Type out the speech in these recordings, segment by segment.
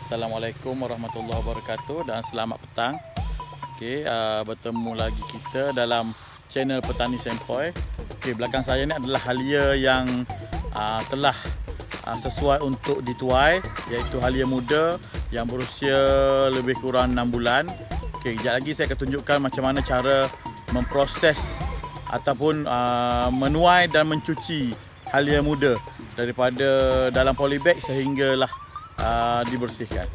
Assalamualaikum warahmatullahi wabarakatuh dan selamat petang. Bertemu lagi kita dalam channel Petani Sempoi. Belakang saya ni adalah halia yang telah sesuai untuk dituai, iaitu halia muda yang berusia lebih kurang 6 bulan. Kejap lagi saya akan tunjukkan macam mana cara memproses ataupun menuai dan mencuci halia muda daripada dalam polybag sehinggalah dibersihkan.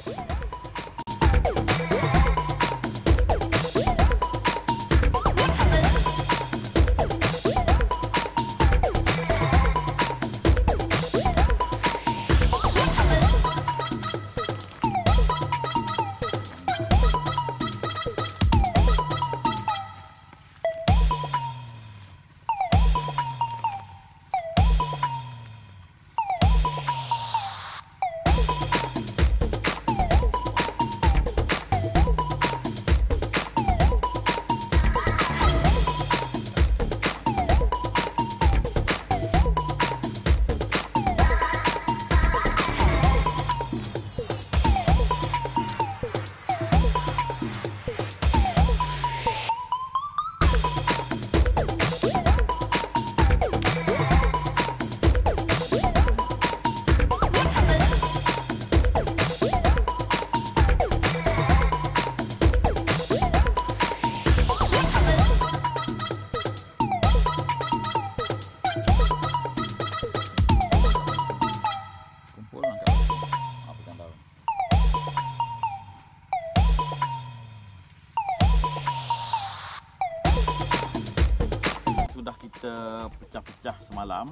Sudah kita pecah-pecah semalam,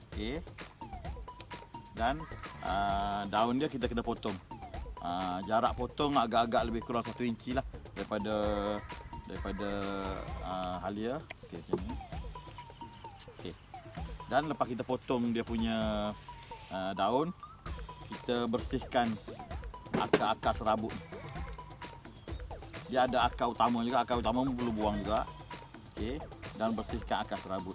dan daun dia kita kena potong. Jarak potong agak-agak lebih kurang 1 inci lah daripada halia. Macam ni. Dan lepas kita potong dia punya daun, kita bersihkan akar-akar serabut. Dia ada akar utama juga, akar utama perlu buang juga. Dan bersihkan akar serabut.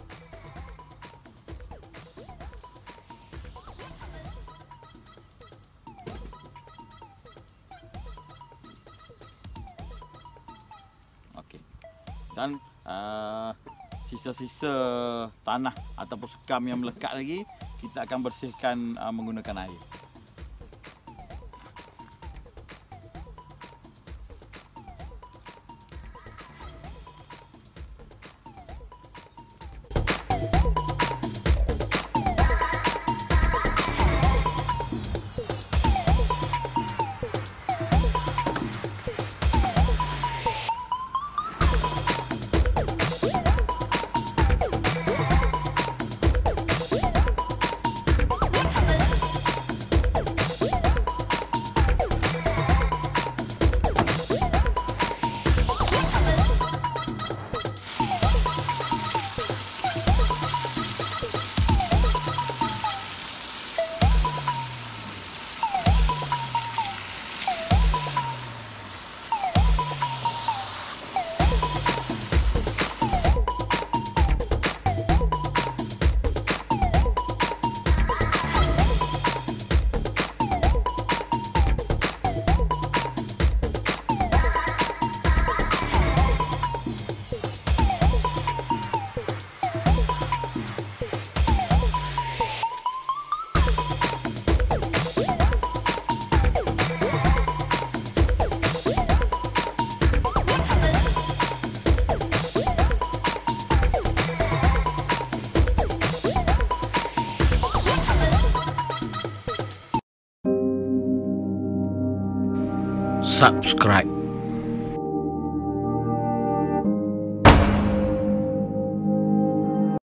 Dan sisa-sisa tanah ataupun sekam yang melekat lagi, kita akan bersihkan menggunakan air. Subscribe.